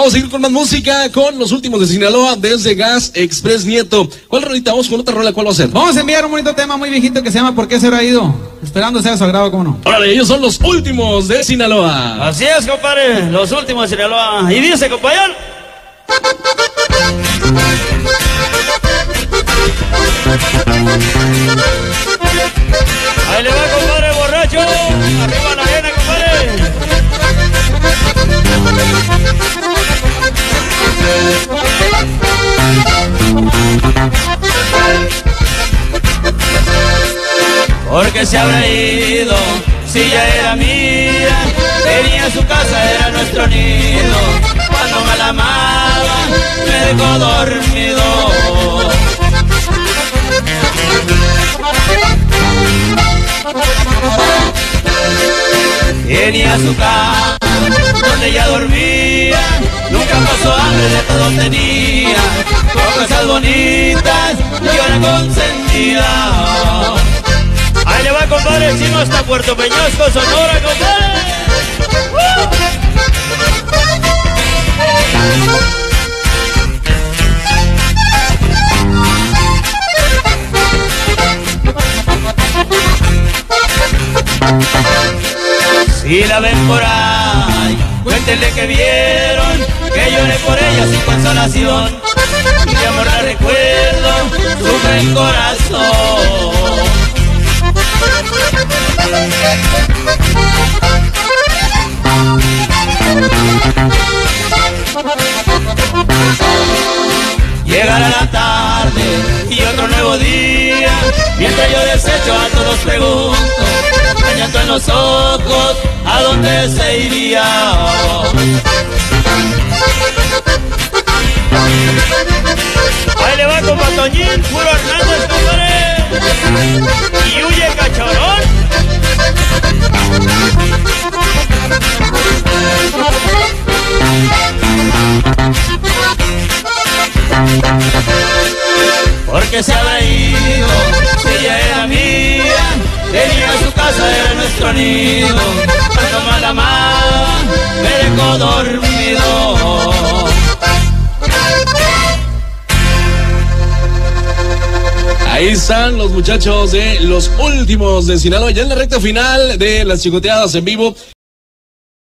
Vamos a seguir con más música, con los últimos de Sinaloa, desde Gas Express Nieto. ¿Cuál rolita? Vamos con otra rola, ¿cuál va a ser? Vamos a enviar un bonito tema muy viejito que se llama ¿Por qué se habrá ido? Esperando sea sagrado, ¿cómo no? Órale, ellos son los últimos de Sinaloa. Así es, compadre, los últimos de Sinaloa. Y dice, compañero. Ahí le va, compadre, borracho. Arriba la arena, compadre. Porque se habrá ido, si ya era mía, tenía su casa, era nuestro nido. Cuando me la amaba, me dejó dormido. Tenía su cama, donde ella dormía, nunca pasó hambre, de todo tenía, con cosas bonitas, yo era consentida. Ahí le va, compadre, el chino hasta Puerto Peñasco, Sonora, compadre. Si la ven por ahí, cuéntenle que vieron, que lloré por ella sin consolación. Mi amor la recuerdo, sufre el corazón. Llegará la tarde y otro nuevo día, mientras yo desecho a todos pregunto, llanto en los ojos, ¿a dónde se iría? Ahí le va con Patoñín, puro Hernández, compadre. Y huye cachorón. Porque se habrá ido, si ella era mía, tenía su casa, era nuestro nido. Cuando me la amaba, me dejó dormido. Ahí están los muchachos de los últimos de Sinaloa, ya en la recta final de las chicoteadas en vivo.